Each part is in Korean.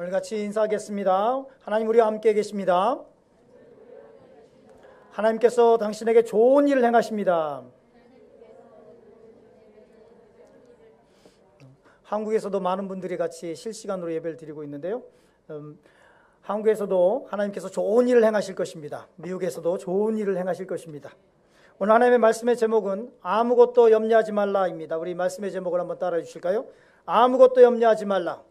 오늘 같이 인사하겠습니다. 하나님 우리와 함께 계십니다. 하나님께서 당신에게 좋은 일을 행하십니다. 한국에서도 많은 분들이 같이 실시간으로 예배를 드리고 있는데요. 한국에서도 하나님께서 좋은 일을 행하실 것입니다. 미국에서도 좋은 일을 행하실 것입니다. 오늘 하나님의 말씀의 제목은 아무것도 염려하지 말라입니다. 우리 말씀의 제목을 한번 따라해 주실까요? 아무것도 염려하지 말라.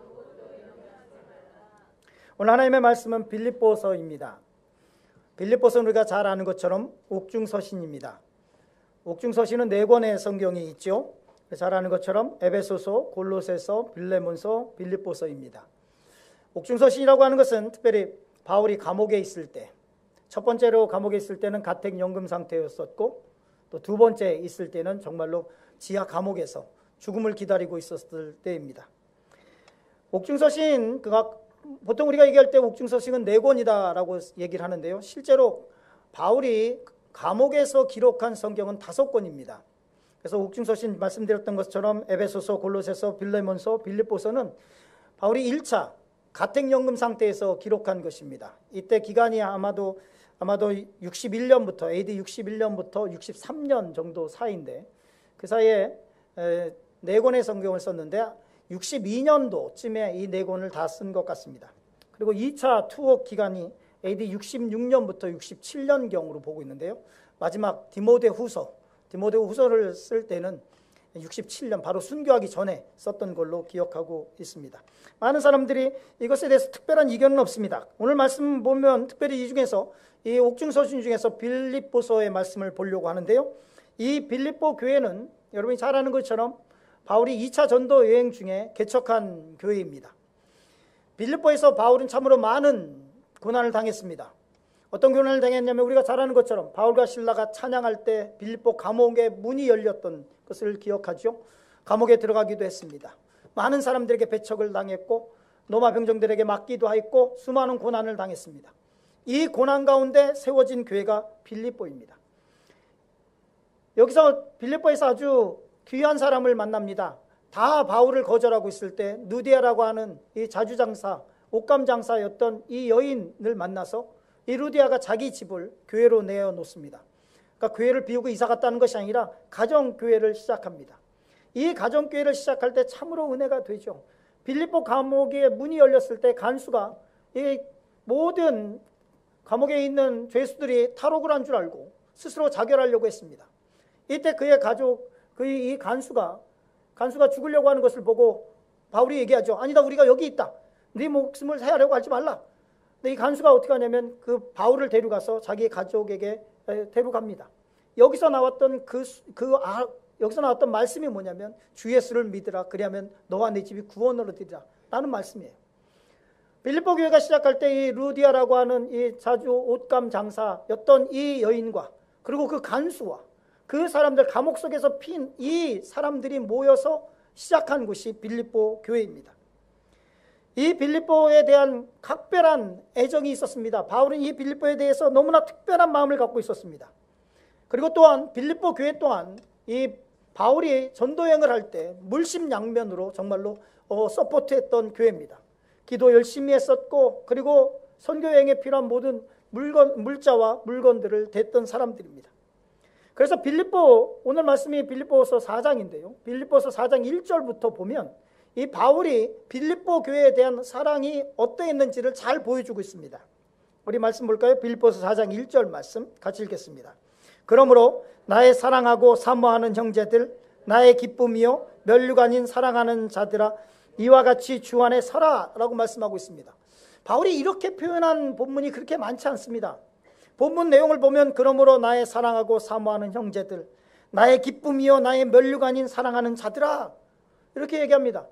오늘 하나님의 말씀은 빌립보서입니다. 빌립보서는 우리가 잘 아는 것처럼 옥중서신입니다. 옥중서신은 4권의 성경이 있죠. 잘 아는 것처럼 에베소서, 골로새서, 빌레몬서, 빌립보서입니다. 옥중서신이라고 하는 것은 특별히 바울이 감옥에 있을 때, 첫 번째로 감옥에 있을 때는 가택연금 상태였었고, 또 두 번째 있을 때는 정말로 지하 감옥에서 죽음을 기다리고 있었을 때입니다. 옥중서신, 보통 우리가 얘기할 때 옥중서신은 4권이다라고 얘기를 하는데요. 실제로 바울이 감옥에서 기록한 성경은 5권입니다. 그래서 옥중서신 말씀드렸던 것처럼 에베소서, 골로새서, 빌레몬서, 빌립보서는 바울이 1차 가택연금 상태에서 기록한 것입니다. 이때 기간이 아마도 61년부터 AD 61년부터 63년 정도 사이인데, 그 사이에 4권의 성경을 썼는데 62년도쯤에 이 4권을 다 쓴 것 같습니다. 그리고 2차 투옥 기간이 AD 66년부터 67년경으로 보고 있는데요. 마지막 디모데후서를 쓸 때는 67년, 바로 순교하기 전에 썼던 걸로 기억하고 있습니다. 많은 사람들이 이것에 대해서 특별한 이견은 없습니다. 오늘 말씀 보면 특별히 이 중에서, 이 옥중서신 중에서 빌립보서의 말씀을 보려고 하는데요. 이 빌립보 교회는 여러분이 잘 아는 것처럼 바울이 2차 전도 여행 중에 개척한 교회입니다. 빌립보에서 바울은 참으로 많은 고난을 당했습니다. 어떤 고난을 당했냐면, 우리가 잘 아는 것처럼 바울과 실라가 찬양할 때 빌립보 감옥의 문이 열렸던 것을 기억하죠. 감옥에 들어가기도 했습니다. 많은 사람들에게 배척을 당했고 로마 병정들에게 맞기도 했고 수많은 고난을 당했습니다. 이 고난 가운데 세워진 교회가 빌립보입니다. 여기서 빌립보에서 아주 귀한 사람을 만납니다. 다 바울을 거절하고 있을 때 루디아라고 하는 이 자주장사, 옷감장사였던 이 여인을 만나서 이 루디아가 자기 집을 교회로 내어놓습니다. 그러니까 교회를 비우고 이사 갔다는 것이 아니라 가정교회를 시작합니다. 이 가정교회를 시작할 때 참으로 은혜가 되죠. 빌립보 감옥에 문이 열렸을 때 간수가 이 모든 감옥에 있는 죄수들이 탈옥을 한 줄 알고 스스로 자결하려고 했습니다. 이때 그의 가족, 이 간수가 죽으려고 하는 것을 보고 바울이 얘기하죠. 아니다, 우리가 여기 있다. 네 목숨을 해하려고 하지 말라. 근데 이 간수가 어떻게 하냐면 그 바울을 데려가서 자기 가족에게 데려갑니다. 여기서 나왔던 여기서 나왔던 말씀이 뭐냐면, 주 예수를 믿으라. 그리하면 너와 내 집이 구원을 얻으리라 라는 말씀이에요. 빌립보 교회가 시작할 때 이 루디아라고 하는 이 자주 옷감 장사였던 이 여인과, 그리고 그 간수와 그 사람들, 감옥 속에서 핀 이 사람들이 모여서 시작한 곳이 빌립보 교회입니다. 이 빌립보에 대한 각별한 애정이 있었습니다. 바울은 이 빌립보에 대해서 너무나 특별한 마음을 갖고 있었습니다. 그리고 또한 빌립보 교회 또한 이 바울이 전도여행을 할 때 물심양면으로 정말로 서포트했던 교회입니다. 기도 열심히 했었고, 그리고 선교여행에 필요한 모든 물자와 물건들을 댔던 사람들입니다. 그래서 오늘 말씀이 빌립보서 4장인데요. 빌립보서 4장 1절부터 보면 이 바울이 빌립보 교회에 대한 사랑이 어떠했는지를 잘 보여주고 있습니다. 우리 말씀 볼까요? 빌립보서 4장 1절 말씀 같이 읽겠습니다. 그러므로 나의 사랑하고 사모하는 형제들, 나의 기쁨이요 면류관인 사랑하는 자들아, 이와 같이 주 안에 서라 라고 말씀하고 있습니다. 바울이 이렇게 표현한 본문이 그렇게 많지 않습니다. 본문 내용을 보면 그러므로 나의 사랑하고 사모하는 형제들, 나의 기쁨이요 나의 면류관인 사랑하는 자들아, 이렇게 얘기합니다.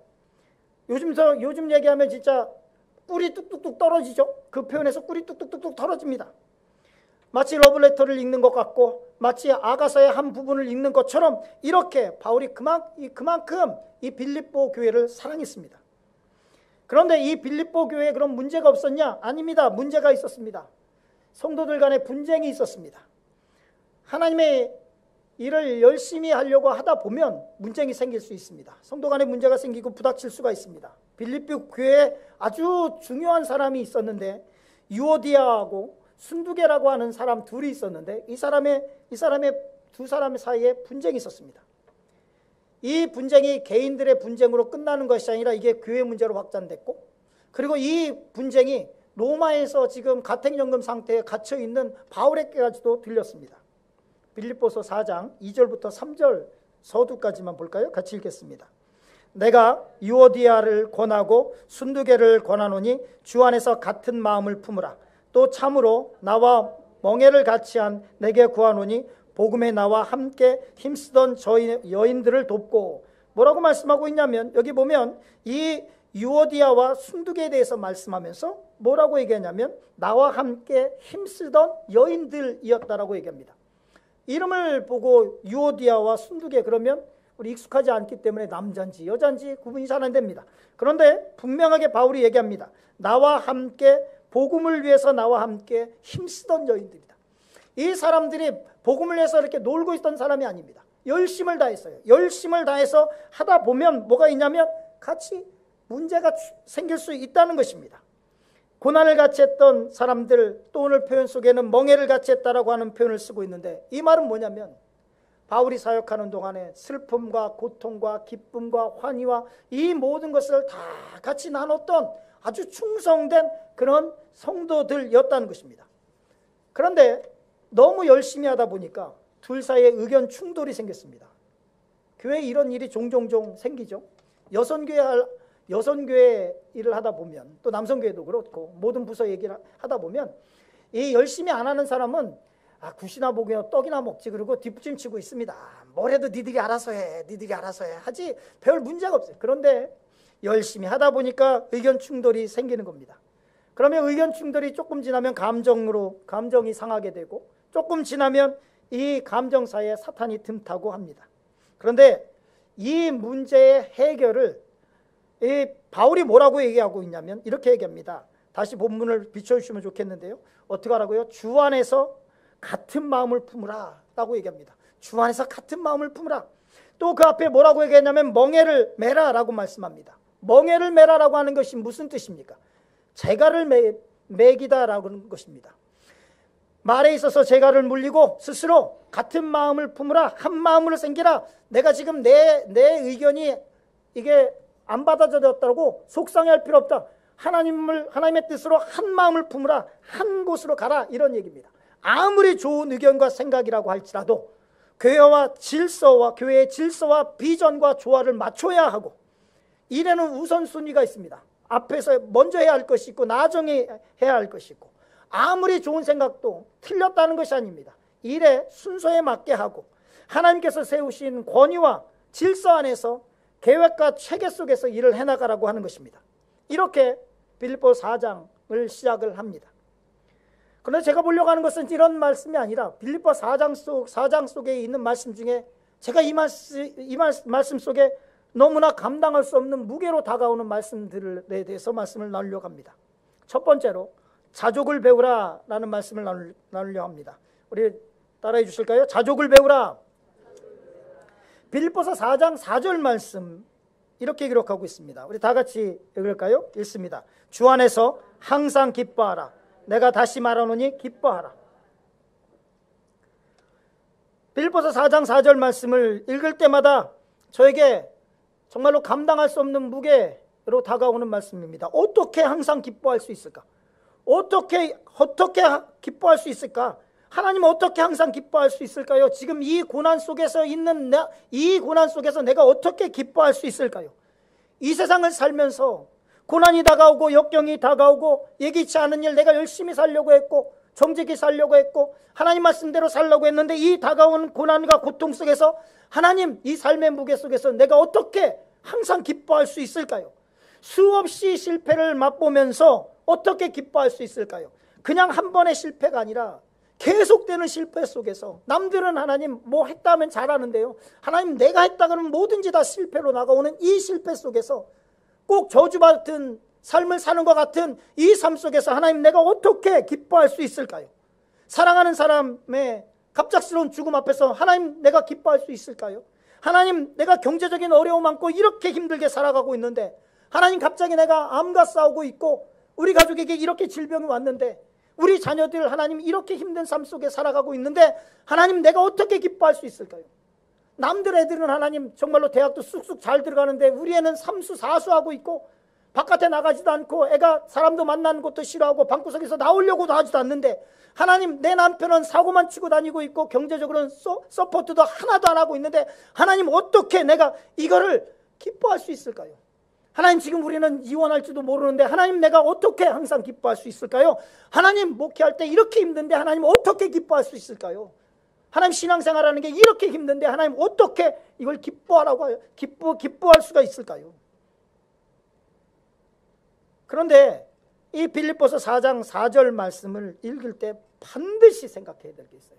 요즘 얘기하면 진짜 꿀이 뚝뚝뚝 떨어지죠. 그 표현에서 꿀이 뚝뚝뚝 떨어집니다. 마치 러브레터를 읽는 것 같고, 마치 아가서의 한 부분을 읽는 것처럼 이렇게 바울이 그만큼 이 빌립보 교회를 사랑했습니다. 그런데 이 빌립보 교회에 그런 문제가 없었냐? 아닙니다. 문제가 있었습니다. 성도들 간에 분쟁이 있었습니다. 하나님의 일을 열심히 하려고 하다 보면 문쟁이 생길 수 있습니다. 성도 간에 문제가 생기고 부닥칠 수가 있습니다. 빌립비 교회에 아주 중요한 사람이 있었는데 유오디아하고 순두계라고 하는 사람 둘이 있었는데 이 사람의 두 사람 사이에 분쟁이 있었습니다. 이 분쟁이 개인들의 분쟁으로 끝나는 것이 아니라 이게 교회 문제로 확장됐고, 그리고 이 분쟁이 로마에서 지금 가택연금 상태에 갇혀 있는 바울에게까지도 들렸습니다. 빌립보서 4장 2절부터 3절 서두까지만 볼까요? 같이 읽겠습니다. 내가 유오디아를 권하고 순두계를 권하노니 주 안에서 같은 마음을 품으라. 또 참으로 나와 멍에를 같이 한 내게 구하노니 복음에 나와 함께 힘쓰던 여인들을 돕고. 뭐라고 말씀하고 있냐면 여기 보면 이 유오디아와 순두계에 대해서 말씀하면서 뭐라고 얘기하냐면 나와 함께 힘쓰던 여인들이었다라고 얘기합니다. 이름을 보고 유오디아와 순두계 그러면 우리 익숙하지 않기 때문에 남자인지 여자인지 구분이 잘 안 됩니다. 그런데 분명하게 바울이 얘기합니다. 나와 함께 복음을 위해서 나와 함께 힘쓰던 여인들이다. 이 사람들이 복음을 위해서 이렇게 놀고 있던 사람이 아닙니다. 열심을 다했어요. 열심을 다해서 하다 보면 뭐가 있냐면 같이 문제가 생길 수 있다는 것입니다. 고난을 같이 했던 사람들, 또 오늘 표현 속에는 멍에를 같이 했다라고 하는 표현을 쓰고 있는데 이 말은 뭐냐면 바울이 사역하는 동안에 슬픔과 고통과 기쁨과 환희와 이 모든 것을 다 같이 나눴던 아주 충성된 그런 성도들이었다는 것입니다. 그런데 너무 열심히 하다 보니까 둘 사이에 의견 충돌이 생겼습니다. 교회에 이런 일이 종종 생기죠. 여성교회 일을 하다 보면, 또 남성교회도 그렇고 모든 부서 얘기를 하다 보면 이 열심히 안 하는 사람은 굿이나 보기나 떡이나 먹지 그러고 뒷부침치고 있습니다. 뭘 해도 니들이 알아서 해 하지 별 문제가 없어요. 그런데 열심히 하다 보니까 의견 충돌이 생기는 겁니다. 그러면 의견 충돌이 조금 지나면 감정이 상하게 되고, 조금 지나면 이 감정 사이에 사탄이 틈타고 합니다. 그런데 이 문제의 해결을 이 바울이 뭐라고 얘기하고 있냐면 이렇게 얘기합니다. 다시 본문을 비춰주시면 좋겠는데요. 어떻게 하라고요? 주 안에서 같은 마음을 품으라 라고 얘기합니다. 주 안에서 같은 마음을 품으라. 또 그 앞에 뭐라고 얘기했냐면 멍에를 매라 라고 말씀합니다. 멍에를 매라라고 하는 것이 무슨 뜻입니까? 재갈을 매기다 라고 하는 것입니다. 말에 있어서 재갈을 물리고 스스로 같은 마음을 품으라, 한 마음으로 생기라. 내가 지금 내 의견이 이게 안 받아들였다고 속상해할 필요 없다. 하나님의 뜻으로 한 마음을 품으라, 한 곳으로 가라, 이런 얘기입니다. 아무리 좋은 의견과 생각이라고 할지라도 교회의 질서와 비전과 조화를 맞춰야 하고, 일에는 우선순위가 있습니다. 앞에서 먼저 해야 할 것이 있고 나중에 해야 할 것이 있고, 아무리 좋은 생각도 틀렸다는 것이 아닙니다. 일에 순서에 맞게 하고 하나님께서 세우신 권위와 질서 안에서 계획과 체계 속에서 일을 해나가라고 하는 것입니다. 이렇게 빌립보 4장을 시작을 합니다. 그런데 제가 보려고 하는 것은 이런 말씀이 아니라 빌립보 4장 속에 있는 말씀 중에 제가 이 말씀 속에 너무나 감당할 수 없는 무게로 다가오는 말씀들에 대해서 말씀을 나누려고 합니다. 첫 번째로 자족을 배우라 라는 말씀을 나누려고 합니다. 우리 따라해 주실까요? 자족을 배우라. 빌립보서 4장 4절 말씀 이렇게 기록하고 있습니다. 우리 다 같이 읽을까요? 읽습니다. 주 안에서 항상 기뻐하라. 내가 다시 말하노니 기뻐하라. 빌립보서 4장 4절 말씀을 읽을 때마다 저에게 정말로 감당할 수 없는 무게로 다가오는 말씀입니다. 어떻게 항상 기뻐할 수 있을까? 어떻게 기뻐할 수 있을까? 하나님 어떻게 항상 기뻐할 수 있을까요? 지금 이 고난 속에서 내가 어떻게 기뻐할 수 있을까요? 이 세상을 살면서 고난이 다가오고 역경이 다가오고 예기치 않은 일, 내가 열심히 살려고 했고 정직히 살려고 했고 하나님 말씀대로 살려고 했는데 이 다가오는 고난과 고통 속에서 하나님, 이 삶의 무게 속에서 내가 어떻게 항상 기뻐할 수 있을까요? 수없이 실패를 맛보면서 어떻게 기뻐할 수 있을까요? 그냥 한 번의 실패가 아니라 계속되는 실패 속에서, 남들은 하나님 뭐 했다면 잘하는데요, 하나님 내가 했다 그러면 뭐든지 다 실패로 나가오는 이 실패 속에서 꼭 저주받은 삶을 사는 것 같은 이 삶 속에서 하나님 내가 어떻게 기뻐할 수 있을까요? 사랑하는 사람의 갑작스러운 죽음 앞에서 하나님 내가 기뻐할 수 있을까요? 하나님 내가 경제적인 어려움 많고 이렇게 힘들게 살아가고 있는데 하나님, 갑자기 내가 암과 싸우고 있고 우리 가족에게 이렇게 질병이 왔는데, 우리 자녀들 하나님 이렇게 힘든 삶 속에 살아가고 있는데 하나님, 내가 어떻게 기뻐할 수 있을까요? 남들 애들은 하나님 정말로 대학도 쑥쑥 잘 들어가는데 우리 애는 삼수 사수하고 있고 바깥에 나가지도 않고 애가 사람도 만나는 것도 싫어하고 방구석에서 나오려고도 하지도 않는데, 하나님, 내 남편은 사고만 치고 다니고 있고 경제적으로는 서포트도 하나도 안 하고 있는데 하나님, 어떻게 내가 이거를 기뻐할 수 있을까요? 하나님, 지금 우리는 이혼할지도 모르는데 하나님, 내가 어떻게 항상 기뻐할 수 있을까요? 하나님, 목회할 때 이렇게 힘든데 하나님, 어떻게 기뻐할 수 있을까요? 하나님, 신앙생활하는 게 이렇게 힘든데 하나님, 어떻게 이걸 기뻐할 수가 있을까요? 그런데 이 빌립보서 4장 4절 말씀을 읽을 때 반드시 생각해야 될 게 있어요.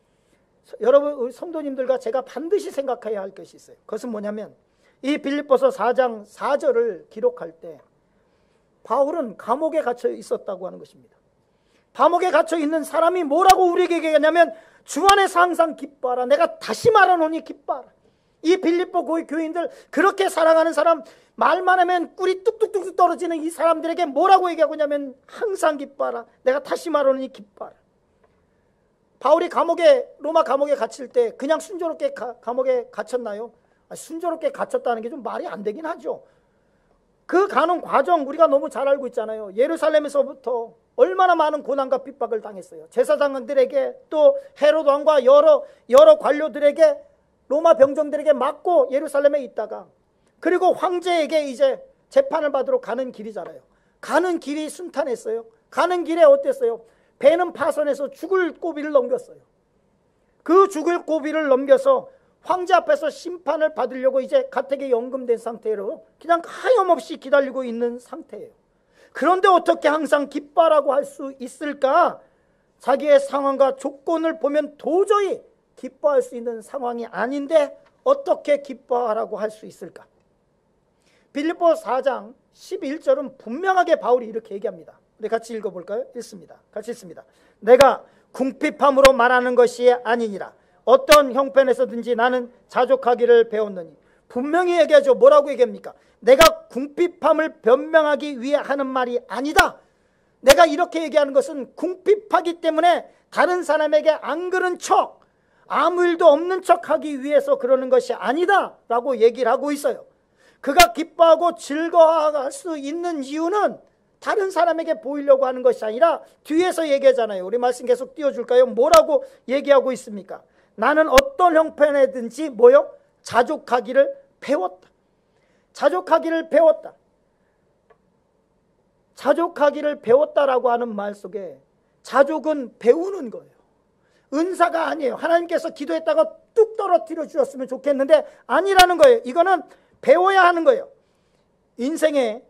여러분, 성도님들과 제가 반드시 생각해야 할 것이 있어요. 그것은 뭐냐면, 이 빌립보서 4장 4절을 기록할 때 바울은 감옥에 갇혀 있었다고 하는 것입니다. 감옥에 갇혀 있는 사람이 뭐라고 우리에게 얘기하냐면, 주 안에서 항상 기뻐하라. 내가 다시 말하노니 기뻐하라. 이 빌립보 교인들, 그렇게 사랑하는 사람, 말만 하면 꿀이 뚝뚝뚝 떨어지는 이 사람들에게 뭐라고 얘기하고 있냐면, 항상 기뻐하라. 내가 다시 말하노니 기뻐하라. 바울이 로마 감옥에 갇힐 때 그냥 순조롭게 감옥에 갇혔나요? 순조롭게 갇혔다는 게 좀 말이 안 되긴 하죠. 그 가는 과정 우리가 너무 잘 알고 있잖아요. 예루살렘에서부터 얼마나 많은 고난과 핍박을 당했어요. 제사장들에게, 또 헤롯 왕과 여러 관료들에게, 로마 병정들에게 맞고 예루살렘에 있다가, 그리고 황제에게 이제 재판을 받으러 가는 길이잖아요. 가는 길이 순탄했어요. 가는 길에 어땠어요? 배는 파선해서 죽을 고비를 넘겼어요. 그 죽을 고비를 넘겨서 황제 앞에서 심판을 받으려고 이제 가택에 연금된 상태로 그냥 하염없이 기다리고 있는 상태예요. 그런데 어떻게 항상 기뻐하라고 할 수 있을까? 자기의 상황과 조건을 보면 도저히 기뻐할 수 있는 상황이 아닌데 어떻게 기뻐하라고 할 수 있을까? 빌립보 4장 11절은 분명하게 바울이 이렇게 얘기합니다. 우리 같이 읽어볼까요? 읽습니다. 같이 읽습니다. 내가 궁핍함으로 말하는 것이 아니니라. 어떤 형편에서든지 나는 자족하기를 배웠느니. 분명히 얘기하죠. 뭐라고 얘기합니까? 내가 궁핍함을 변명하기 위해 하는 말이 아니다. 내가 이렇게 얘기하는 것은 궁핍하기 때문에 다른 사람에게 안 그런 척, 아무 일도 없는 척 하기 위해서 그러는 것이 아니다 라고 얘기를 하고 있어요. 그가 기뻐하고 즐거워할 수 있는 이유는 다른 사람에게 보이려고 하는 것이 아니라 뒤에서 얘기하잖아요. 우리 말씀 계속 띄워줄까요? 뭐라고 얘기하고 있습니까? 나는 어떤 형편에든지 자족하기를 배웠다. 자족하기를 배웠다. 자족하기를 배웠다라고 하는 말 속에 자족은 배우는 거예요. 은사가 아니에요. 하나님께서 기도했다가 뚝 떨어뜨려 주셨으면 좋겠는데 아니라는 거예요. 이거는 배워야 하는 거예요. 인생에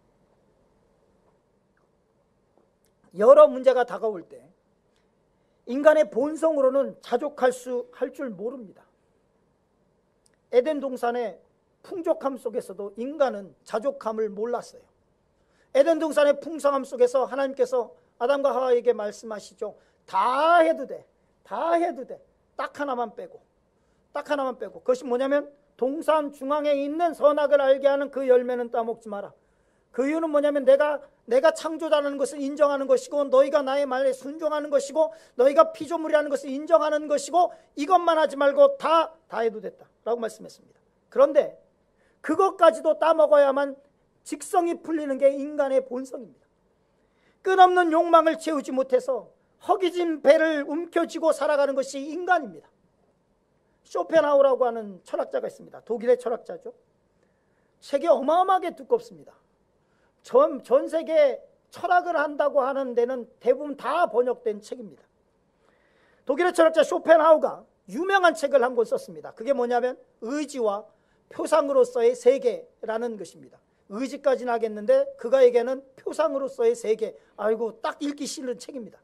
여러 문제가 다가올 때 인간의 본성으로는 자족할 줄 모릅니다. 에덴 동산의 풍족함 속에서도 인간은 자족함을 몰랐어요. 에덴 동산의 풍성함 속에서 하나님께서 아담과 하와에게 말씀하시죠. 다 해도 돼. 다 해도 돼. 딱 하나만 빼고. 딱 하나만 빼고. 그것이 뭐냐면 동산 중앙에 있는 선악을 알게 하는 그 열매는 따먹지 마라. 그 이유는 뭐냐면 내가 창조자라는 것을 인정하는 것이고, 너희가 나의 말에 순종하는 것이고, 너희가 피조물이라는 것을 인정하는 것이고, 이것만 하지 말고 다 해도 됐다 라고 말씀했습니다. 그런데 그것까지도 따먹어야만 직성이 풀리는 게 인간의 본성입니다. 끝없는 욕망을 채우지 못해서 허기진 배를 움켜쥐고 살아가는 것이 인간입니다. 쇼펜하우라고 하는 철학자가 있습니다. 독일의 철학자죠. 책이 어마어마하게 두껍습니다. 전 세계 철학을 한다고 하는 데는 대부분 다 번역된 책입니다. 독일의 철학자 쇼펜하우가 유명한 책을 한 권 썼습니다. 그게 뭐냐면 의지와 표상으로서의 세계라는 것입니다. 의지까지는 하겠는데 그가에게는 표상으로서의 세계, 아이고 딱 읽기 싫은 책입니다.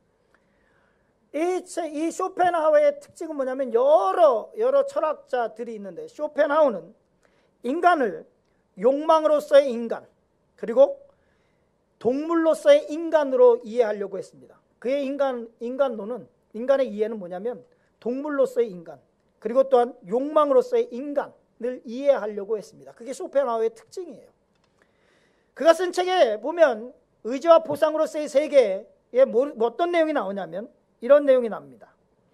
이 쇼펜하우의 특징은 뭐냐면 여러 철학자들이 있는데, 쇼펜하우는 인간을 욕망으로서의 인간, 그리고 동물로서의 인간으로 이해하려고 했습니다. 그의 인간론은, 인간의 이해는 뭐냐면 동물로서의 인간, 그리고 또한 욕망으로서의 인간을 이해하려고 했습니다. 그게 쇼펜하우의 특징이에요. 그가 쓴 책에 보면 의지와 보상으로서의 세계에 어떤 내용이 나오냐면 이런 내용이 나옵니다.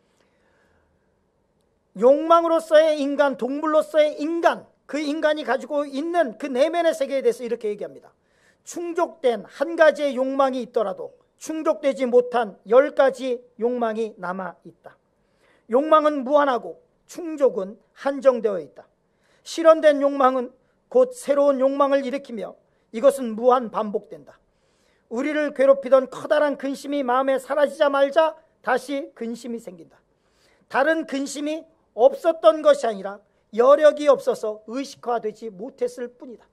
욕망으로서의 인간, 동물로서의 인간, 그 인간이 가지고 있는 그 내면의 세계에 대해서 이렇게 얘기합니다. 충족된 한 가지의 욕망이 있더라도 충족되지 못한 10가지 욕망이 남아있다. 욕망은 무한하고 충족은 한정되어 있다. 실현된 욕망은 곧 새로운 욕망을 일으키며 이것은 무한 반복된다. 우리를 괴롭히던 커다란 근심이 마음에 사라지자마자 다시 근심이 생긴다. 다른 근심이 없었던 것이 아니라 여력이 없어서 의식화되지 못했을 뿐이다.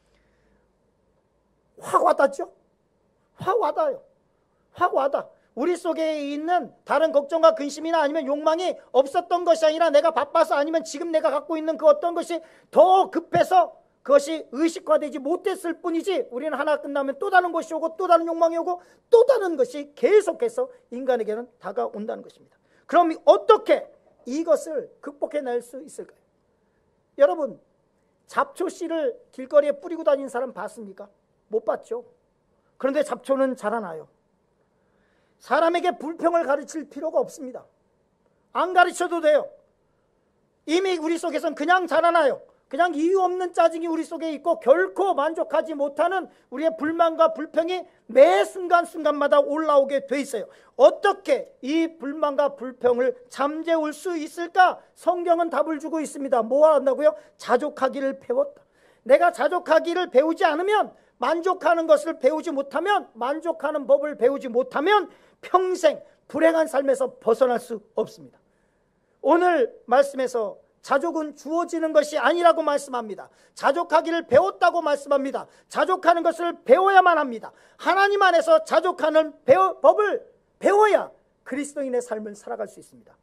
확 와닿죠? 확 와닿아요. 확 와닿아. 우리 속에 있는 다른 걱정과 근심이나 아니면 욕망이 없었던 것이 아니라 내가 바빠서 아니면 지금 내가 갖고 있는 그 어떤 것이 더 급해서 그것이 의식화되지 못했을 뿐이지, 우리는 하나 끝나면 또 다른 것이 오고 또 다른 욕망이 오고 또 다른 것이 계속해서 인간에게는 다가온다는 것입니다. 그럼 어떻게 이것을 극복해낼 수 있을까요? 여러분, 잡초씨를 길거리에 뿌리고 다니는 사람 봤습니까? 못 봤죠. 그런데 잡초는 자라나요. 사람에게 불평을 가르칠 필요가 없습니다. 안 가르쳐도 돼요. 이미 우리 속에선 그냥 자라나요. 그냥 이유 없는 짜증이 우리 속에 있고 결코 만족하지 못하는 우리의 불만과 불평이 매 순간순간마다 올라오게 돼 있어요. 어떻게 이 불만과 불평을 잠재울 수 있을까? 성경은 답을 주고 있습니다. 뭐 한다고요? 자족하기를 배웠다. 내가 자족하기를 배우지 않으면, 만족하는 것을 배우지 못하면, 만족하는 법을 배우지 못하면 평생 불행한 삶에서 벗어날 수 없습니다. 오늘 말씀에서 자족은 주어지는 것이 아니라고 말씀합니다. 자족하기를 배웠다고 말씀합니다. 자족하는 것을 배워야만 합니다. 하나님 안에서 자족하는 법을 배워야 그리스도인의 삶을 살아갈 수 있습니다.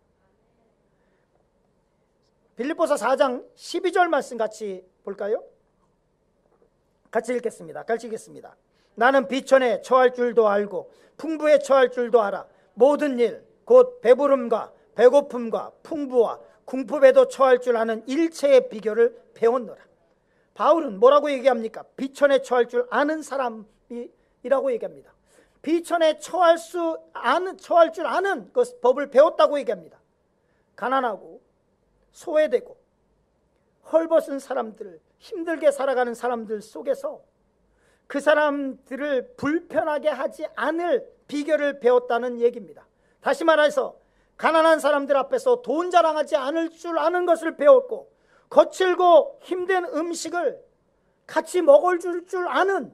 빌립보서 4장 12절 말씀 같이 볼까요? 같이 읽겠습니다. 같이 읽겠습니다. 나는 비천에 처할 줄도 알고 풍부에 처할 줄도 알아. 모든 일, 곧 배부름과 배고픔과 풍부와 궁핍에도 처할 줄 아는 일체의 비결을 배웠노라. 바울은 뭐라고 얘기합니까? 비천에 처할 줄 아는 사람이라고 얘기합니다. 비천에 처할 줄 아는 그 법을 배웠다고 얘기합니다. 가난하고 소외되고 헐벗은 사람들, 힘들게 살아가는 사람들 속에서 그 사람들을 불편하게 하지 않을 비결을 배웠다는 얘기입니다. 다시 말해서 가난한 사람들 앞에서 돈 자랑하지 않을 줄 아는 것을 배웠고, 거칠고 힘든 음식을 같이 먹을 줄 아는,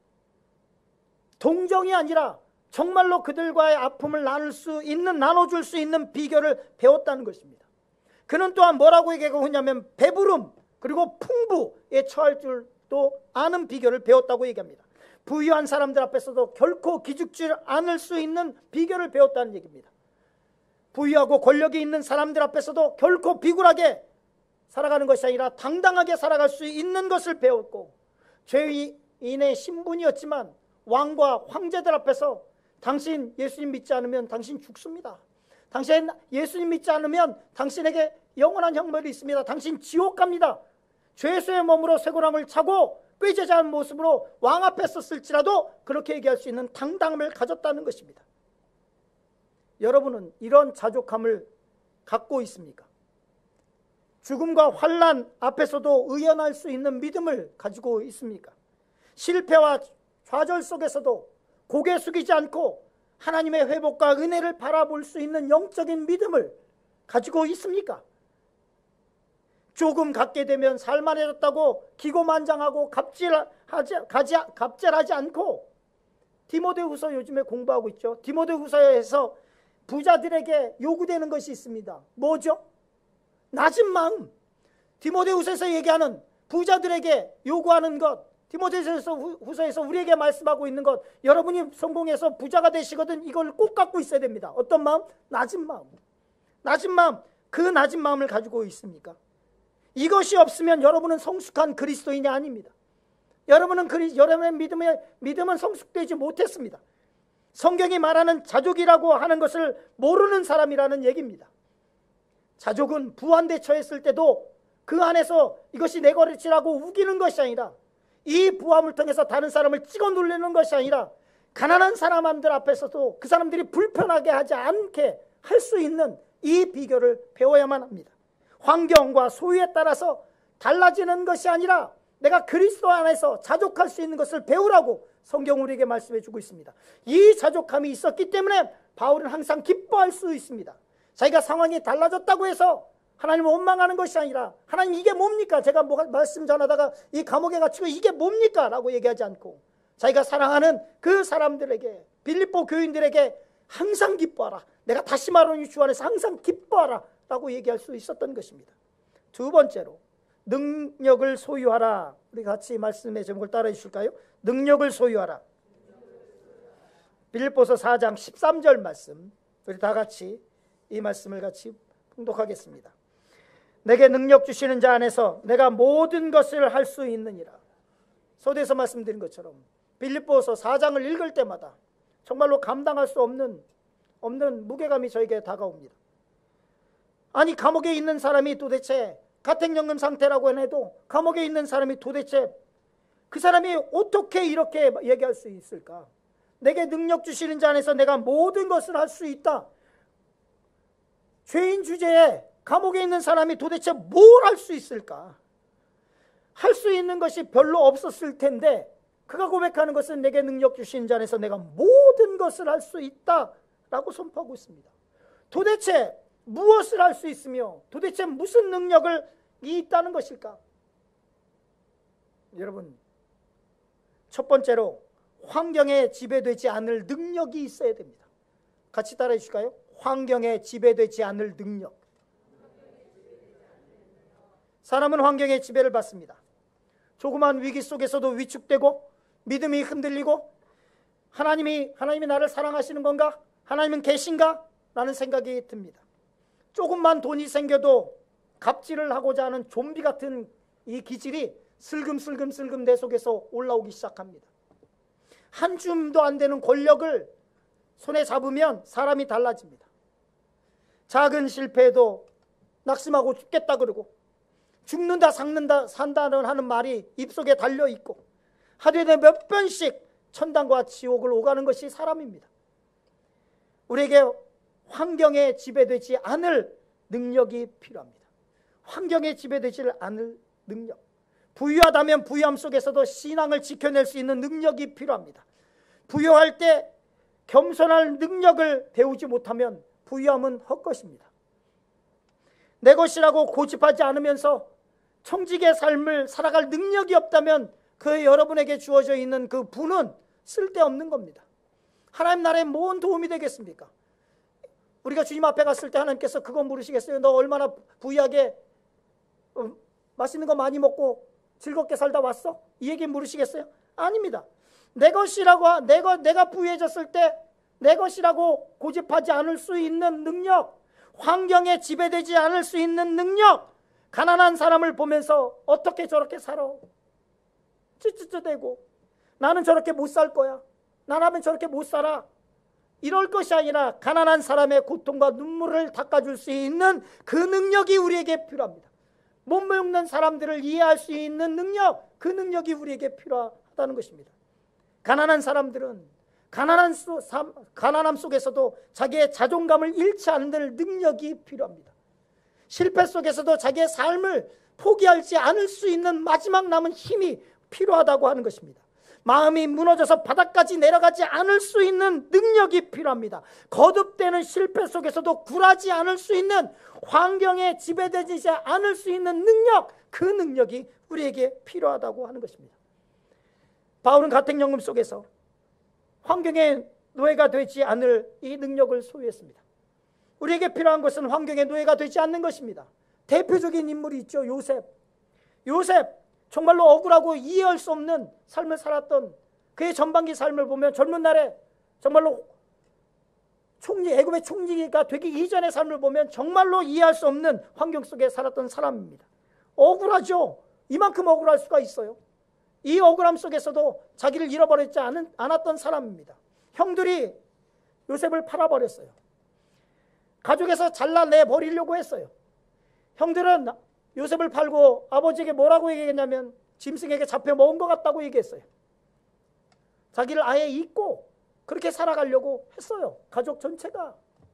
동정이 아니라 정말로 그들과의 아픔을 나눠줄 수 있는 비결을 배웠다는 것입니다. 그는 또한 뭐라고 얘기하고 있냐면 배부름 그리고 풍부에 처할 줄도 아는 비결을 배웠다고 얘기합니다. 부유한 사람들 앞에서도 결코 기죽지 않을 수 있는 비결을 배웠다는 얘기입니다. 부유하고 권력이 있는 사람들 앞에서도 결코 비굴하게 살아가는 것이 아니라 당당하게 살아갈 수 있는 것을 배웠고, 죄인의 신분이었지만 왕과 황제들 앞에서 당신 예수님 믿지 않으면 당신 죽습니다. 당신 예수님 믿지 않으면 당신에게 영원한 형벌이 있습니다. 당신 지옥 갑니다. 죄수의 몸으로 쇠고랑을 차고 꾀죄자한 모습으로 왕 앞에 섰을지라도 그렇게 얘기할 수 있는 당당함을 가졌다는 것입니다. 여러분은 이런 자족함을 갖고 있습니까? 죽음과 환난 앞에서도 의연할 수 있는 믿음을 가지고 있습니까? 실패와 좌절 속에서도 고개 숙이지 않고 하나님의 회복과 은혜를 바라볼 수 있는 영적인 믿음을 가지고 있습니까? 조금 갖게 되면 살만해졌다고 기고만장하고 갑질하지 않고, 디모데후서 요즘에 공부하고 있죠. 디모데후서에서 부자들에게 요구되는 것이 있습니다. 뭐죠? 낮은 마음. 디모데후서에서 얘기하는 부자들에게 요구하는 것, 디모데후서에서 우리에게 말씀하고 있는 것, 여러분이 성공해서 부자가 되시거든 이걸 꼭 갖고 있어야 됩니다. 어떤 마음? 낮은 마음. 낮은 마음. 그 낮은 마음을 가지고 있습니까? 이것이 없으면 여러분은 성숙한 그리스도인이 아닙니다. 여러분의 믿음은 성숙되지 못했습니다. 성경이 말하는 자족이라고 하는 것을 모르는 사람이라는 얘기입니다. 자족은 부한대 처했을 때도 그 안에서 이것이 내 것이라고 우기는 것이 아니라 이 부함을 통해서 다른 사람을 찍어 누르는 것이 아니라 가난한 사람들 앞에서도 그 사람들이 불편하게 하지 않게 할 수 있는 이 비결을 배워야만 합니다. 환경과 소유에 따라서 달라지는 것이 아니라 내가 그리스도 안에서 자족할 수 있는 것을 배우라고 성경 우리에게 말씀해 주고 있습니다. 이 자족함이 있었기 때문에 바울은 항상 기뻐할 수 있습니다. 자기가 상황이 달라졌다고 해서 하나님을 원망하는 것이 아니라 하나님 이게 뭡니까? 제가 말씀 전하다가 이 감옥에 갇히고 이게 뭡니까? 라고 얘기하지 않고 자기가 사랑하는 그 사람들에게, 빌립보 교인들에게 항상 기뻐하라. 내가 다시 말하노니 주 안에서 항상 기뻐하라 라고 얘기할 수 있었던 것입니다. 두 번째로 능력을 소유하라. 우리 같이 말씀의 제목을 따라해 주실까요? 능력을 소유하라. 빌립보서 4장 13절 말씀, 우리 다 같이 이 말씀을 같이 봉독하겠습니다. 내게 능력 주시는 자 안에서 내가 모든 것을 할 수 있느니라. 서두에서 말씀드린 것처럼 빌립보서 4장을 읽을 때마다 정말로 감당할 수 없는 무게감이 저에게 다가옵니다. 아니, 감옥에 있는 사람이 도대체 가택연금 상태라고 해도 감옥에 있는 사람이 도대체 그 사람이 어떻게 이렇게 얘기할 수 있을까? 내게 능력 주시는 자 안에서 내가 모든 것을 할 수 있다. 죄인 주제에 감옥에 있는 사람이 도대체 뭘 할 수 있을까? 할 수 있는 것이 별로 없었을 텐데 그가 고백하는 것은 내게 능력 주신 자 안에서 내가 모든 것을 할 수 있다라고 선포하고 있습니다. 도대체 무엇을 할 수 있으며 도대체 무슨 능력이 있다는 것일까? 여러분, 첫 번째로 환경에 지배되지 않을 능력이 있어야 됩니다. 같이 따라해 주실까요? 환경에 지배되지 않을 능력. 사람은 환경의 지배를 받습니다. 조그만 위기 속에서도 위축되고 믿음이 흔들리고 하나님이 나를 사랑하시는 건가? 하나님은 계신가? 라는 생각이 듭니다. 조금만 돈이 생겨도 갑질을 하고자 하는 좀비 같은 이 기질이 슬금슬금 내 속에서 올라오기 시작합니다. 한 줌도 안 되는 권력을 손에 잡으면 사람이 달라집니다. 작은 실패에도 낙심하고 죽겠다 그러고 죽는다 산다는 하는 말이 입속에 달려있고 하루에 몇 번씩 천당과 지옥을 오가는 것이 사람입니다. 우리에게 환경에 지배되지 않을 능력이 필요합니다. 환경에 지배되지 않을 능력. 부유하다면 부유함 속에서도 신앙을 지켜낼 수 있는 능력이 필요합니다. 부유할 때 겸손할 능력을 배우지 못하면 부유함은 헛것입니다. 내 것이라고 고집하지 않으면서 청직의 삶을 살아갈 능력이 없다면 그 여러분에게 주어져 있는 그 부는 쓸데없는 겁니다. 하나님 나라에 뭔 도움이 되겠습니까? 우리가 주님 앞에 갔을 때 하나님께서 그거 물으시겠어요? 너 얼마나 부유하게 맛있는 거 많이 먹고 즐겁게 살다 왔어? 이 얘기 물으시겠어요? 아닙니다. 내 것이라고 내가 부유해졌을 때 내 것이라고 고집하지 않을 수 있는 능력, 환경에 지배되지 않을 수 있는 능력, 가난한 사람을 보면서 어떻게 저렇게 살아? 찌찌찌대고 나는 저렇게 못 살 거야. 나라면 저렇게 못 살아. 이럴 것이 아니라 가난한 사람의 고통과 눈물을 닦아줄 수 있는 그 능력이 우리에게 필요합니다. 못 먹는 사람들을 이해할 수 있는 능력, 그 능력이 우리에게 필요하다는 것입니다. 가난한 사람들은 가난함 속에서도 자기의 자존감을 잃지 않을 능력이 필요합니다. 실패 속에서도 자기의 삶을 포기하지 않을 수 있는 마지막 남은 힘이 필요하다고 하는 것입니다. 마음이 무너져서 바닥까지 내려가지 않을 수 있는 능력이 필요합니다. 거듭되는 실패 속에서도 굴하지 않을 수 있는, 환경에 지배되지 않을 수 있는 능력, 그 능력이 우리에게 필요하다고 하는 것입니다. 바울은 가택연금 속에서 환경의 노예가 되지 않을 이 능력을 소유했습니다. 우리에게 필요한 것은 환경의 노예가 되지 않는 것입니다. 대표적인 인물이 있죠. 요셉 정말로 억울하고 이해할 수 없는 삶을 살았던 그의 전반기 삶을 보면 젊은 날에 정말로 애굽의 총리가 되기 이전의 삶을 보면 정말로 이해할 수 없는 환경 속에 살았던 사람입니다. 억울하죠. 이만큼 억울할 수가 있어요. 이 억울함 속에서도 자기를 잃어버리지 않았던 사람입니다. 형들이 요셉을 팔아버렸어요. 가족에서 잘라내버리려고 했어요. 형들은 요셉을 팔고 아버지에게 뭐라고 얘기했냐면, 짐승에게 잡혀 먹은 것 같다고 얘기했어요. 자기를 아예 잊고 그렇게 살아가려고 했어요. 가족 전체가.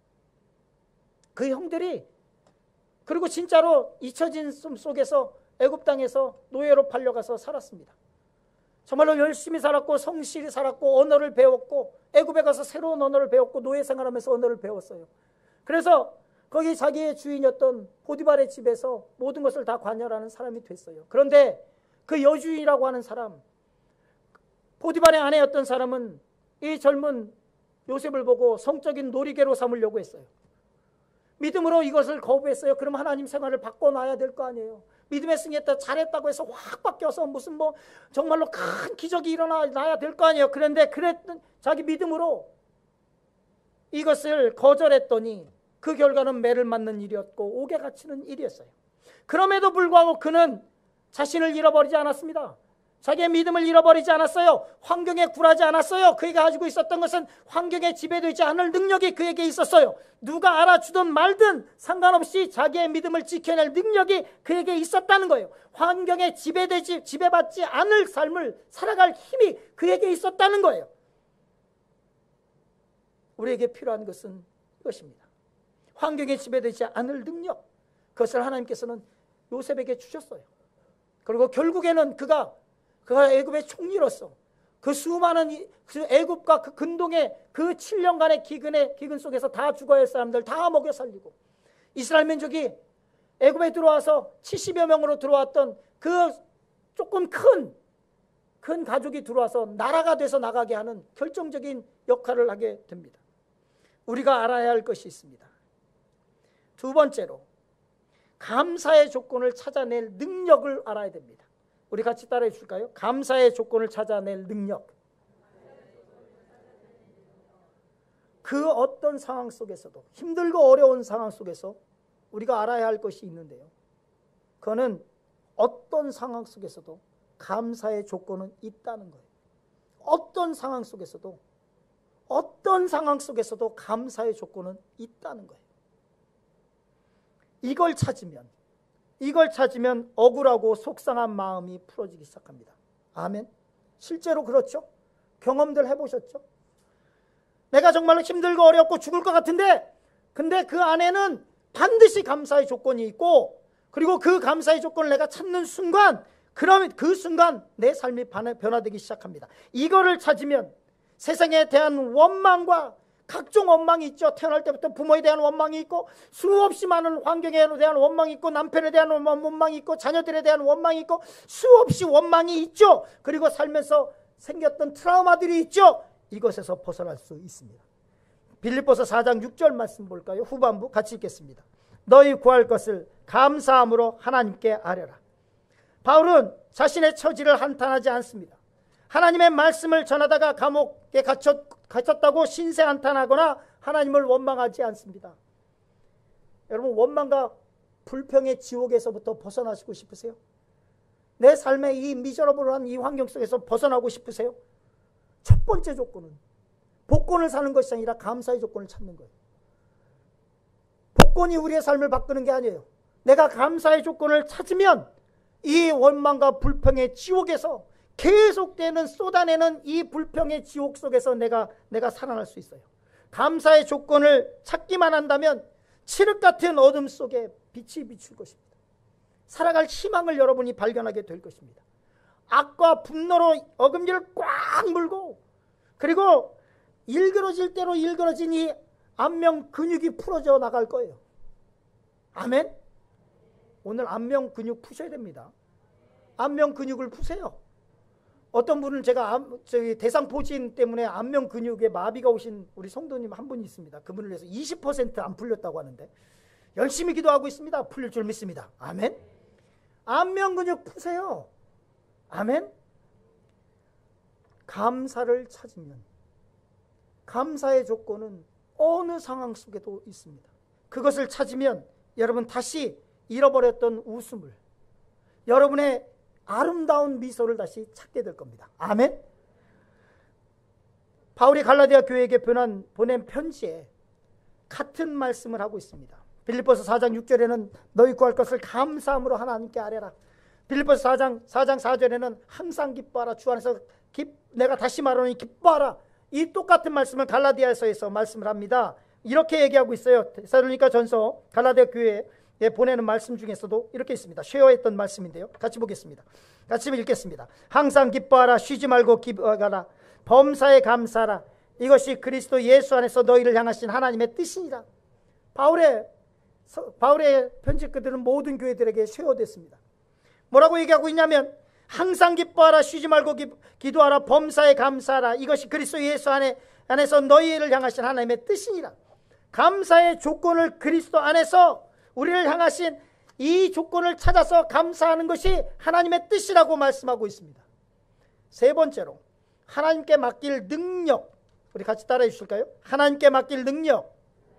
그 형들이. 그리고 진짜로 잊혀진 숨 속에서 애굽 땅에서 노예로 팔려가서 살았습니다. 정말로 열심히 살았고 성실히 살았고 언어를 배웠고 애굽에 가서 새로운 언어를 배웠고 노예 생활하면서 언어를 배웠어요. 그래서 거기 자기의 주인이었던 보디발의 집에서 모든 것을 다 관여하는 사람이 됐어요. 그런데 그 여주인이라고 하는 사람, 보디발의 아내였던 사람은 이 젊은 요셉을 보고 성적인 놀이개로 삼으려고 했어요. 믿음으로 이것을 거부했어요. 그럼 하나님 생활을 바꿔놔야 될 거 아니에요. 믿음의 승리했다 잘했다고 해서 확 바뀌어서 무슨 뭐 정말로 큰 기적이 일어나야 될 거 아니에요. 그런데 그랬던 자기 믿음으로 이것을 거절했더니 그 결과는 매를 맞는 일이었고 옥에 갇히는 일이었어요. 그럼에도 불구하고 그는 자신을 잃어버리지 않았습니다. 자기의 믿음을 잃어버리지 않았어요. 환경에 굴하지 않았어요. 그에게 가지고 있었던 것은 환경에 지배되지 않을 능력이 그에게 있었어요. 누가 알아주든 말든 상관없이 자기의 믿음을 지켜낼 능력이 그에게 있었다는 거예요. 환경에 지배받지 않을 삶을 살아갈 힘이 그에게 있었다는 거예요. 우리에게 필요한 것은 이것입니다. 환경에 지배되지 않을 능력. 그것을 하나님께서는 요셉에게 주셨어요. 그리고 결국에는 그가 애굽의 총리로서 그 수많은 그 애굽과 그 근동의 그 7년간의 기근 속에서 다 죽어야 할 사람들 다 먹여 살리고 이스라엘 민족이 애굽에 들어와서 70여 명으로 들어왔던 그 조금 큰 가족이 들어와서 나라가 돼서 나가게 하는 결정적인 역할을 하게 됩니다. 우리가 알아야 할 것이 있습니다. 두 번째로 감사의 조건을 찾아낼 능력을 알아야 됩니다. 우리 같이 따라해 줄까요? 감사의 조건을 찾아낼 능력. 그 어떤 상황 속에서도 힘들고 어려운 상황 속에서 우리가 알아야 할 것이 있는데요. 그거는 어떤 상황 속에서도 감사의 조건은 있다는 거예요. 어떤 상황 속에서도 감사의 조건은 있다는 거예요. 이걸 찾으면 억울하고 속상한 마음이 풀어지기 시작합니다. 아멘. 실제로 그렇죠? 경험들 해보셨죠? 내가 정말로 힘들고 어렵고 죽을 것 같은데 근데 그 안에는 반드시 감사의 조건이 있고 그리고 그 감사의 조건을 내가 찾는 순간 그러면 그 순간 내 삶이 변화되기 시작합니다. 이거를 찾으면 세상에 대한 원망과 각종 원망이 있죠. 태어날 때부터 부모에 대한 원망이 있고 수없이 많은 환경에 대한 원망이 있고 남편에 대한 원망이 있고 자녀들에 대한 원망이 있고 수없이 원망이 있죠. 그리고 살면서 생겼던 트라우마들이 있죠. 이것에서 벗어날 수 있습니다. 빌립보서 4장 6절 말씀 볼까요? 후반부 같이 읽겠습니다. 너희 구할 것을 감사함으로 하나님께 아뢰라. 바울은 자신의 처지를 한탄하지 않습니다. 하나님의 말씀을 전하다가 감옥에 갇혔다고 신세 한탄하거나 하나님을 원망하지 않습니다. 여러분 원망과 불평의 지옥에서부터 벗어나시고 싶으세요? 내 삶의 이 미저러블한 이 환경 속에서 벗어나고 싶으세요? 첫 번째 조건은 복권을 사는 것이 아니라 감사의 조건을 찾는 거예요. 복권이 우리의 삶을 바꾸는 게 아니에요. 내가 감사의 조건을 찾으면 이 원망과 불평의 지옥에서 계속되는 쏟아내는 이 불평의 지옥 속에서 내가 살아날 수 있어요. 감사의 조건을 찾기만 한다면 칠흑 같은 어둠 속에 빛이 비출 것입니다. 살아갈 희망을 여러분이 발견하게 될 것입니다. 악과 분노로 어금니를 꽉 물고 그리고 일그러질 대로 일그러진 이 안면 근육이 풀어져 나갈 거예요. 아멘? 오늘 안면 근육 푸셔야 됩니다. 안면 근육을 푸세요. 어떤 분은 제가 대상포진 때문에 안면 근육에 마비가 오신 우리 성도님 한 분이 있습니다. 그분을 위해서 20% 안 풀렸다고 하는데 열심히 기도하고 있습니다. 풀릴 줄 믿습니다. 아멘. 안면 근육 푸세요. 아멘. 감사를 찾으면 감사의 조건은 어느 상황 속에도 있습니다. 그것을 찾으면 여러분 다시 잃어버렸던 웃음을 여러분의 아름다운 미소를 다시 찾게 될 겁니다. 아멘. 바울이 갈라디아 교회에게 보낸 편지에 같은 말씀을 하고 있습니다. 빌립보서 4장 6절에는 너희 구할 것을 감사함으로 하나님께 아뢰라. 빌립보서 4장 4절에는 항상 기뻐하라. 주 안에서 내가 다시 말하노니 기뻐하라. 이 똑같은 말씀을 갈라디아서에서 말씀을 합니다. 이렇게 얘기하고 있어요. 데살로니가 전서 갈라디아 교회에 보내는 말씀 중에서도 이렇게 있습니다. 쉐어했던 말씀인데요. 같이 보겠습니다. 같이 읽겠습니다. 항상 기뻐하라. 쉬지 말고 기뻐하라. 범사에 감사하라. 이것이 그리스도 예수 안에서 너희를 향하신 하나님의 뜻이니라. 바울의 편지 그들은 모든 교회들에게 쉐어됐습니다. 뭐라고 얘기하고 있냐면 항상 기뻐하라. 쉬지 말고 기도하라. 범사에 감사하라. 이것이 그리스도 예수 안에서 너희를 향하신 하나님의 뜻이니라. 감사의 조건을 그리스도 안에서 우리를 향하신 이 조건을 찾아서 감사하는 것이 하나님의 뜻이라고 말씀하고 있습니다. 세 번째로 하나님께 맡길 능력. 우리 같이 따라해 주실까요? 하나님께 맡길 능력.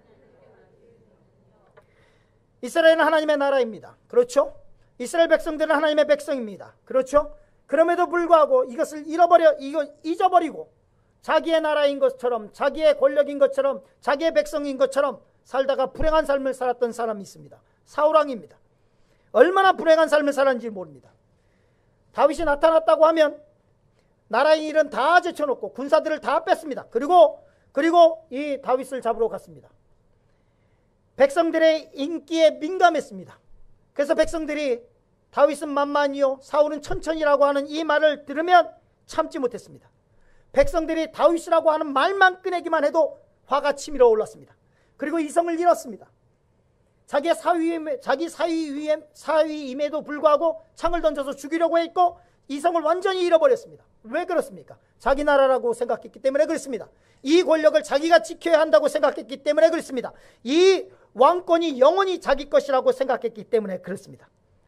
이스라엘은 하나님의 나라입니다. 그렇죠? 이스라엘 백성들은 하나님의 백성입니다. 그렇죠? 그럼에도 불구하고 이것을 잊어버리고 자기의 나라인 것처럼, 자기의 권력인 것처럼, 자기의 백성인 것처럼 살다가 불행한 삶을 살았던 사람이 있습니다. 사울왕입니다. 얼마나 불행한 삶을 살았는지 모릅니다. 다윗이 나타났다고 하면 나라의 일은 다 제쳐놓고 군사들을 다 뺐습니다. 그리고 이 다윗을 잡으러 갔습니다. 백성들의 인기에 민감했습니다. 그래서 백성들이 다윗은 만만이요 사울은 천천히라고 하는 이 말을 들으면 참지 못했습니다. 백성들이 다윗이라고 하는 말만 꺼내기만 해도 화가 치밀어 올랐습니다. 그리고 이성을 잃었습니다. 자기 사위임에도 불구하고 창을 던져서 죽이려고 했고 이성을 완전히 잃어버렸습니다. 왜 그렇습니까? 자기 나라라고 생각했기 때문에 그렇습니다. 이 권력을 자기가 지켜야 한다고 생각했기 때문에 그렇습니다. 이 왕권이 영원히 자기 것이라고 생각했기 때문에 그렇습니다.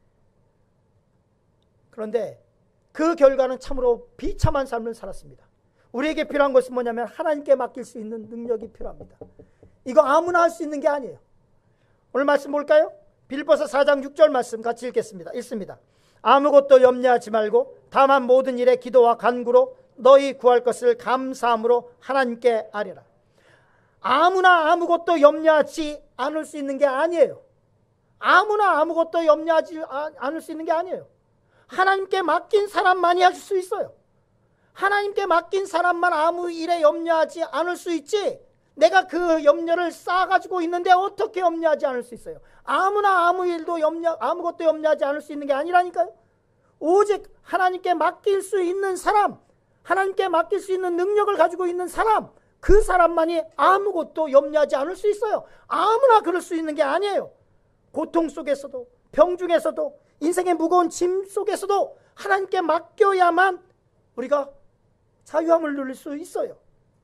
그런데 그 결과는 참으로 비참한 삶을 살았습니다. 우리에게 필요한 것은 뭐냐면 하나님께 맡길 수 있는 능력이 필요합니다. 이거 아무나 할 수 있는 게 아니에요. 오늘 말씀 볼까요? 빌립보서 4장 6절 말씀 같이 읽습니다. 아무것도 염려하지 말고 다만 모든 일에 기도와 간구로 너희 구할 것을 감사함으로 하나님께 아뢰라. 아무나 아무것도 염려하지 않을 수 있는 게 아니에요. 아무나 아무것도 염려하지 않을 수 있는 게 아니에요. 하나님께 맡긴 사람만이 할 수 있어요. 하나님께 맡긴 사람만 아무 일에 염려하지 않을 수 있지, 내가 그 염려를 쌓아가지고 있는데 어떻게 염려하지 않을 수 있어요? 아무나 아무것도 염려하지 않을 수 있는 게 아니라니까요. 오직 하나님께 맡길 수 있는 사람, 하나님께 맡길 수 있는 능력을 가지고 있는 사람, 그 사람만이 아무것도 염려하지 않을 수 있어요. 아무나 그럴 수 있는 게 아니에요. 고통 속에서도, 병 중에서도, 인생의 무거운 짐 속에서도 하나님께 맡겨야만 우리가 자유함을 누릴 수 있어요.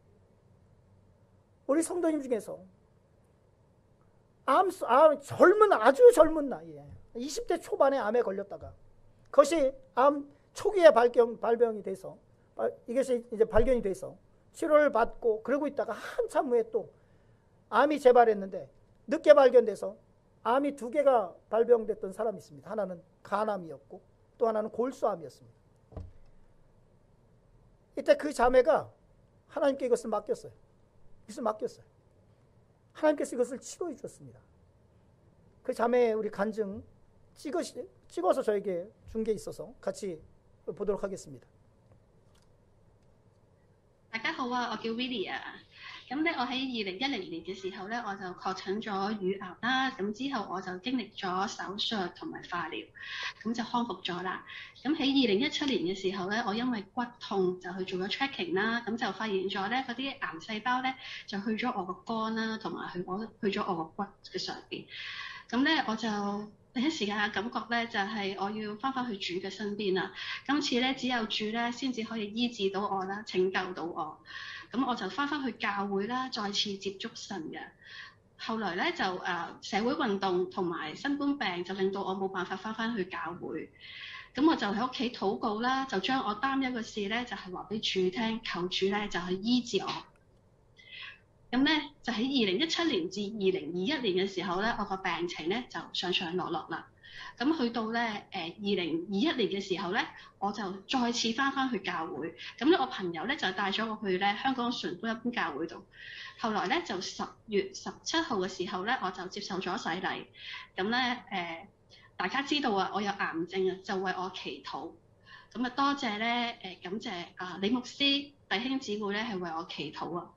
우리 성도님 중에서 아주 젊은 나이에 20대 초반에 암에 걸렸다가 그것이 암 초기에 발병이 돼서 이것이 이제 발견이 돼서 치료를 받고 그러고 있다가 한참 후에 또 암이 재발했는데 늦게 발견돼서 암이 2개가 발병됐던 사람이 있습니다. 하나는 간암이었고 또 하나는 골수암이었습니다. 이때 그 자매가 하나님께 이것을 맡겼어요. 하나님께서 이것을 치료해 주셨습니다. 그 자매의 우리 간증 찍어서 저에게 준 게 있어서 같이 보도록 하겠습니다. 大家好啊，我叫 Willie 啊。咁咧，我喺2010年嘅時候咧，我就確診咗乳癌啦。咁之後我就經歷咗手術同埋化療，咁就康復咗啦。咁喺2017年嘅時候咧，我因為骨痛就去做咗 tracking 啦，咁就發現咗咧嗰啲癌細胞咧就去咗我個肝啦，同埋去咗我個骨嘅上邊。咁咧我就第一時間嘅感覺咧就係我要翻去主嘅身邊啦。今次咧只有主咧先至可以醫治到我啦，拯救到我。咁我就翻去教會啦，再次接觸神嘅。後來咧就社會運動同埋新冠病就令到我冇辦法翻去教會。咁我就喺屋企禱告啦，就將我擔憂嘅事咧就係話俾主聽，求主咧就去醫治我。咁咧就喺2017年至2021年嘅時候咧，我個病情咧就上落啦。咁去到咧2021年嘅時候咧，我就再次翻去教會。咁咧我朋友咧就帶咗我去咧香港純福音教會度。後來咧就10月17號嘅時候咧，我就接受咗洗禮。咁咧大家知道啊，我有癌症啊，就為我祈禱。咁啊，多謝咧感謝李牧師弟兄姊妹咧係為我祈禱啊。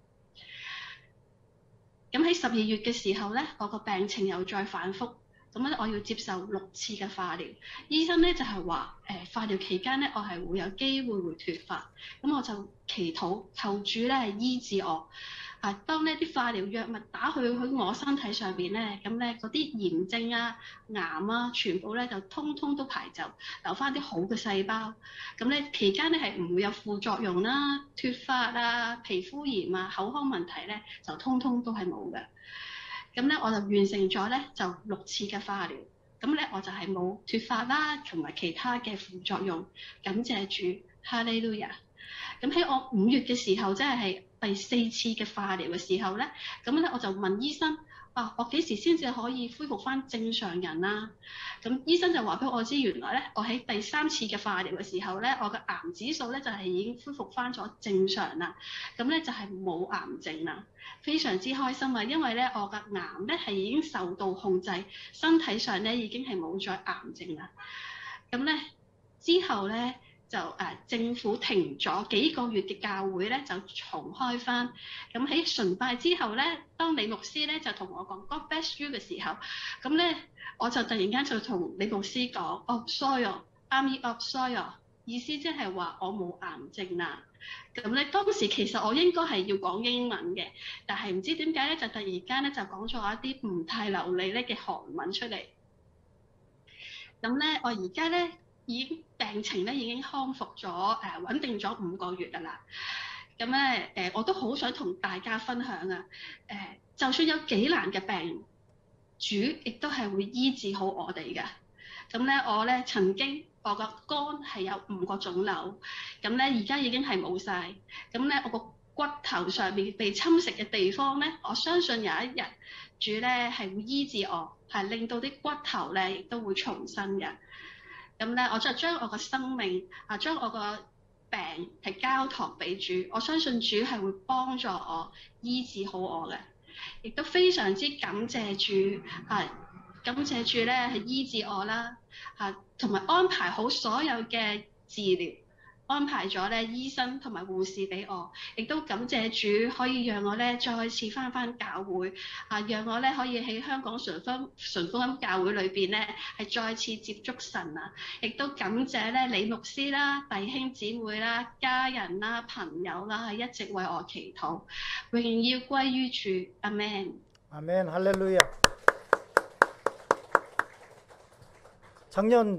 咁喺12月嘅時候咧，我個病情又再反覆，咁咧我要接受6次嘅化療。醫生咧就係話化療期間咧，我係會有機會會脫髮。咁我就祈禱求主咧係醫治我。當呢啲化療藥物打去我身體上邊咧，咁咧嗰啲炎症啊、癌啊，全部咧就通通都排走，留翻啲好嘅細胞。咁咧期間咧係唔會有副作用啦，脫髮啊、皮膚炎啊、口腔問題咧就通通都係冇嘅。咁咧我就完成咗咧就6次嘅化療，咁咧我就係冇脫髮啦，同埋其他嘅副作用。感謝主，哈利路亞。咁喺我5月嘅時候，即係第4次嘅化療嘅時候咧，咁咧我就問醫生我幾時先至可以恢復翻正常人啊？咁醫生就話俾我知，原來咧我喺第3次嘅化療嘅時候咧，我嘅癌指數咧就係已經恢復翻咗正常啦，咁咧就係冇癌症啦，非常之開心啊！因為咧我嘅癌咧係已經受到控制，身體上咧已經係冇再癌症啦。咁咧之後咧就政府停咗幾個月嘅教會咧，就重開翻。咁喺崇拜之後咧，當李牧師咧就同我講 God bless you 嘅時候，咁咧我就突然間就同李牧師講，of soil，army of soil，意思即係話我冇癌症啦。咁咧當時其實我應該係要講英文嘅，但係唔知點解咧就突然間咧就講咗一啲唔太流利咧嘅韓文出嚟。咁咧我而家咧已經病情咧已經康復咗，穩定咗5個月㗎啦。咁咧我都好想同大家分享啊。就算有幾難嘅病，主亦都係會醫治好我哋嘅。咁咧我咧曾經我個肝係有5個腫瘤，咁咧而家已經係冇晒。咁咧我個骨頭上面被侵蝕嘅地方咧，我相信有一日主咧係會醫治我，係令到啲骨頭咧亦都會重生嘅。咁咧，我就將我個生命將我個病係交託俾主，我相信主係會幫助我醫治好我嘅，亦都非常之感謝主，感謝主咧係醫治我啦，同埋安排好所有嘅治療，安排咗咧醫生同埋護士俾我，亦都感謝主可以讓我咧再次返教會，讓我咧可以喺香港純福音教會裏邊咧係再次接觸神啊！亦都感謝咧李牧師啦、弟兄姊妹啦、家人啦、朋友啦，係一直為我祈禱，榮耀歸於主，阿們。 阿們，할렐루야。작년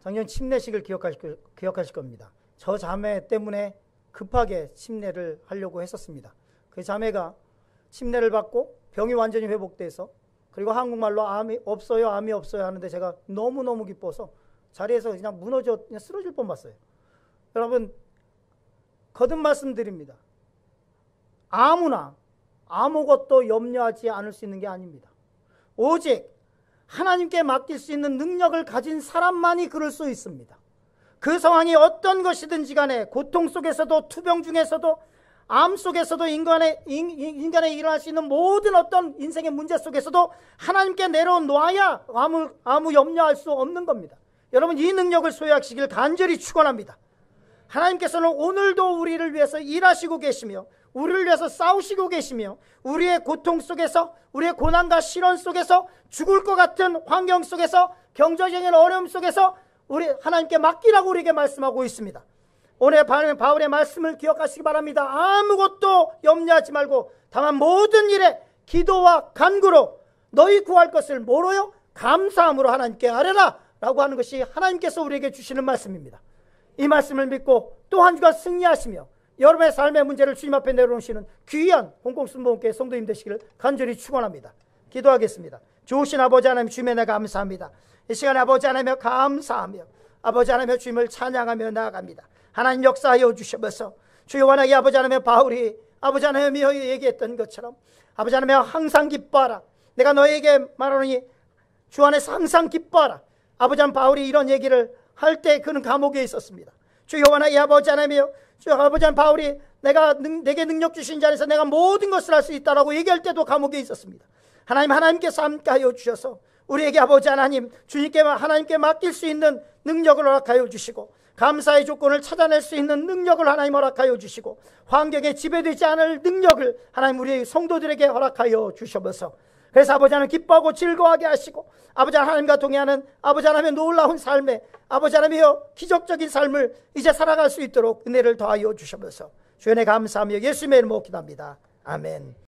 침례식을 기억하실 겁니다. 저 자매 때문에 급하게 침례를 하려고 했었습니다. 그 자매가 침례를 받고 병이 완전히 회복돼서 그리고 한국말로 암이 없어요 하는데 제가 너무너무 기뻐서 자리에서 그냥 그냥 쓰러질 뻔봤어요. 여러분, 거듭 말씀드립니다. 아무나 아무것도 염려하지 않을 수 있는 게 아닙니다. 오직 하나님께 맡길 수 있는 능력을 가진 사람만이 그럴 수 있습니다. 그 상황이 어떤 것이든지 간에 고통 속에서도, 투병 중에서도, 암 속에서도, 인간의 일어날 수 있는 모든 어떤 인생의 문제 속에서도 하나님께 내려놓아야 아무 염려할 수 없는 겁니다. 여러분, 이 능력을 소유하시길 간절히 축원합니다. 하나님께서는 오늘도 우리를 위해서 일하시고 계시며 우리를 위해서 싸우시고 계시며 우리의 고통 속에서, 우리의 고난과 시련 속에서, 죽을 것 같은 환경 속에서, 경제적인 어려움 속에서 우리 하나님께 맡기라고 우리에게 말씀하고 있습니다. 오늘 바울의 말씀을 기억하시기 바랍니다. 아무것도 염려하지 말고 다만 모든 일에 기도와 간구로 너희 구할 것을 뭐로요? 감사함으로 하나님께 아뢰라 라고 하는 것이 하나님께서 우리에게 주시는 말씀입니다. 이 말씀을 믿고 또 한 주간 승리하시며 여러분의 삶의 문제를 주님 앞에 내려놓으시는 귀한 홍콩순복음교회 성도님 되시기를 간절히 축원합니다. 기도하겠습니다. 좋으신 아버지 하나님, 주님의 내 감사합니다. 이 시간에 아버지 하나님여 감사하며 아버지 하나님여 주님을 찬양하며 나아갑니다. 하나님 역사하여 주셔서 주여 원하기 아버지 하나님여 바울이 아버지 하나님여 얘기했던 것처럼 아버지 하나님여 항상 기뻐하라. 내가 너에게 말하노니 주 안에서 항상 기뻐하라. 아버지 하나님 바울이 이런 얘기를 할 때 그는 감옥에 있었습니다. 주여 원하기 아버지 하나님여 주여 아버지 하나님 바울이 내게 능력 주신 자 안에서 내가 모든 것을 할 수 있다라고 얘기할 때도 감옥에 있었습니다. 하나님께서 함께하여 주셔서 우리에게 아버지 하나님, 주님께 하나님께 맡길 수 있는 능력을 허락하여 주시고, 감사의 조건을 찾아낼 수 있는 능력을 하나님 허락하여 주시고, 환경에 지배되지 않을 능력을 하나님 우리 성도들에게 허락하여 주셔서, 그래서 아버지 하나님 기뻐하고 즐거워하게 하시고, 아버지 하나님과 동행하는 아버지 하나님의 놀라운 삶에, 아버지 하나님의 기적적인 삶을 이제 살아갈 수 있도록 은혜를 더하여 주셔서 주님의 감사하며 예수님의 이름으로 기도합니다. 아멘.